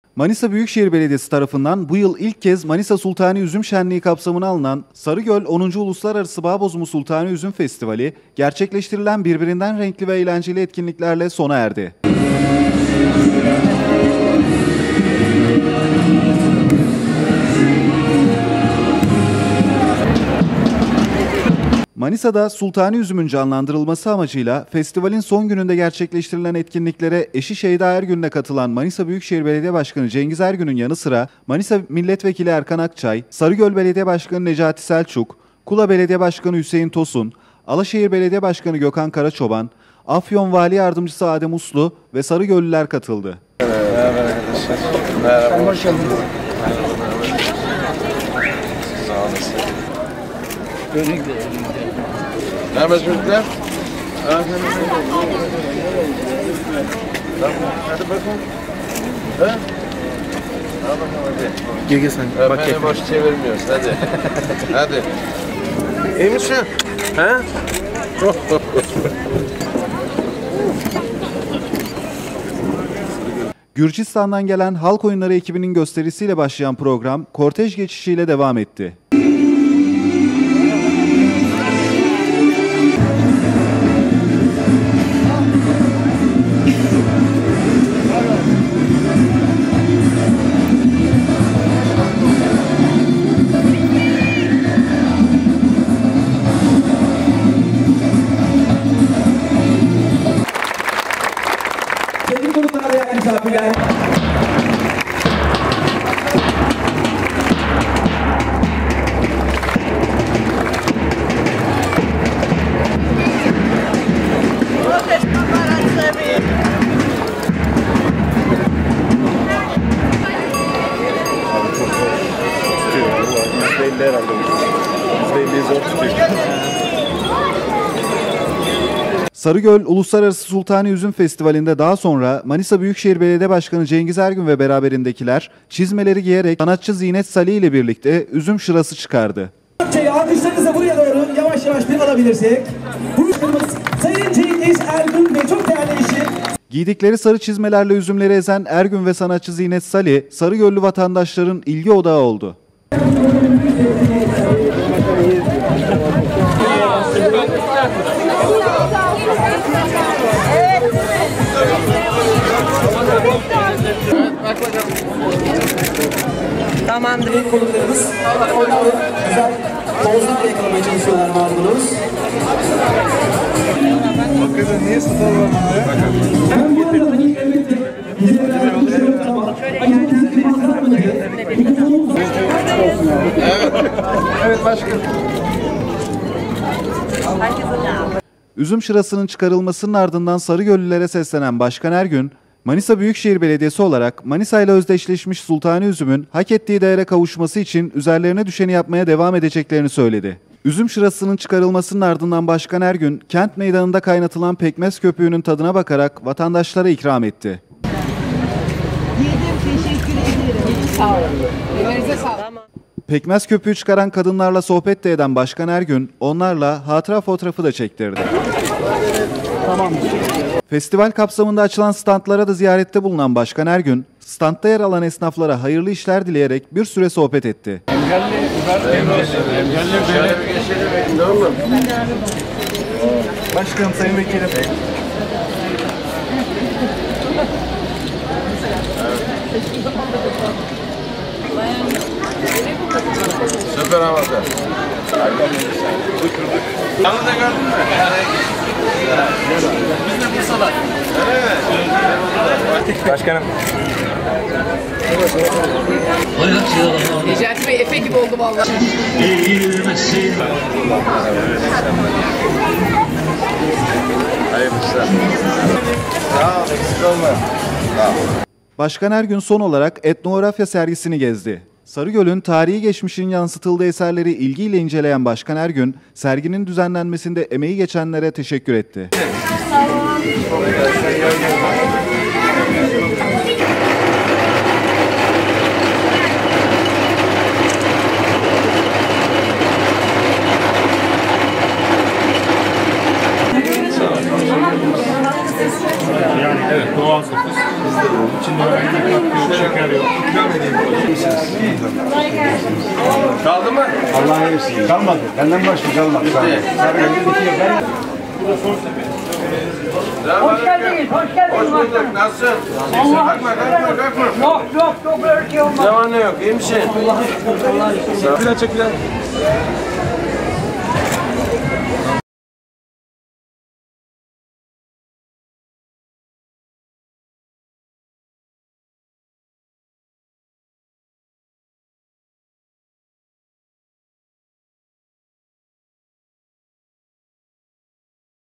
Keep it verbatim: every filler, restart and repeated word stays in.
Manisa Büyükşehir Belediyesi tarafından bu yıl ilk kez Manisa Sultani Üzüm Şenliği kapsamına alınan Sarıgöl onuncu Uluslararası Bağ Bozumu Sultani Üzüm Festivali gerçekleştirilen birbirinden renkli ve eğlenceli etkinliklerle sona erdi. Manisa'da Sultani üzümün canlandırılması amacıyla festivalin son gününde gerçekleştirilen etkinliklere eşi Şeyda Ergün'le katılan Manisa Büyükşehir Belediye Başkanı Cengiz Ergün'ün yanı sıra Manisa Milletvekili Erkan Akçay, Sarıgöl Belediye Başkanı Necati Selçuk, Kula Belediye Başkanı Hüseyin Tosun, Alaşehir Belediye Başkanı Gökhan Karaçoban, Afyon Vali Yardımcısı Adem Uslu ve Sarıgöllüler katıldı. Merhaba arkadaşlar. Merhaba. Hoş geldiniz. Sağ olasın. Ne yapıyoruz çocuklar? Hadi bakalım. He? Al bakalım hadi. Gel gel sen. Bak beni boş çevirmiyoruz hadi. Hadi. İyi misin? He? Gürcistan'dan gelen halk oyunları ekibinin gösterisiyle başlayan program kortej geçişiyle devam etti. Sevgili konuklar ve misafirler. Sarıgöl Uluslararası Sultani Üzüm Festivali'nde daha sonra Manisa Büyükşehir Belediye Başkanı Cengiz Ergün ve beraberindekiler çizmeleri giyerek sanatçı Zinet Salih ile birlikte üzüm şırası çıkardı. Alkışlarınızı buraya doğru yavaş yavaş bir alabilirsek. Buyurunuz Sayın Cengiz Ergün ve çok değerli eşi. Giydikleri sarı çizmelerle üzümleri ezen Ergün ve sanatçı Zinet Salih, Sarıgöllü vatandaşların ilgi odağı oldu. Tamamdır. Konuklarımız onları güzel pozlarla yakalamaya çalışıyorlar malumunuz. Hakikaten niye sıfırlanmadın ya? Ben bu arada hani elbette bize beraber düşünüyorum ama Evet. Evet başkanım. Üzüm şırasının çıkarılmasının ardından Sarıgöllülere seslenen Başkan Ergün, Manisa Büyükşehir Belediyesi olarak Manisa ile özdeşleşmiş Sultani üzümün hak ettiği değere kavuşması için üzerlerine düşeni yapmaya devam edeceklerini söyledi. Üzüm şırasının çıkarılmasının ardından Başkan Ergün, kent meydanında kaynatılan pekmez köpüğünün tadına bakarak vatandaşlara ikram etti. Yedim, teşekkür ederim. Sağ olun. Ellerinize sağlık. Pekmez köpüğü çıkaran kadınlarla sohbet de eden Başkan Ergün, onlarla hatıra fotoğrafı da çektirdi. Tamam. Festival kapsamında açılan standlara da ziyarette bulunan Başkan Ergün, standta yer alan esnaflara hayırlı işler dileyerek bir süre sohbet etti. Engelli, engelli, engelli şöyle bir geçelim. Ne olur? Başkanım, sayın vekilim. Süper havada. Yanı da gördün mü? Biz de Bursa'da. Evet. Başkanım. Necati Bey Efe gibi oldu vallahi. Hayırlı işler. Sağ ol, eksik olma. Sağ ol. Başkan Ergün son olarak etnografya sergisini gezdi. Sarıgöl'ün tarihi geçmişinin yansıtıldığı eserleri ilgiyle inceleyen Başkan Ergün, serginin düzenlenmesinde emeği geçenlere teşekkür etti. Yani evet, doğal sakız. İçinde herhangi bir katkı yok, şeker yok. Kaldı mı? Allah'a eylesin. Kalmadı. Benden başka kalmadı. Hoş geldiniz, hoş geldiniz. Hoş bulduk, nasılsın? Kalkma, kalkma, kalkma. Yok yok yok böyle şey olmaz. Ne var ne yok, iyi misin? Allah'a şükür. Allah'a şükür. Bir daha çek bir daha.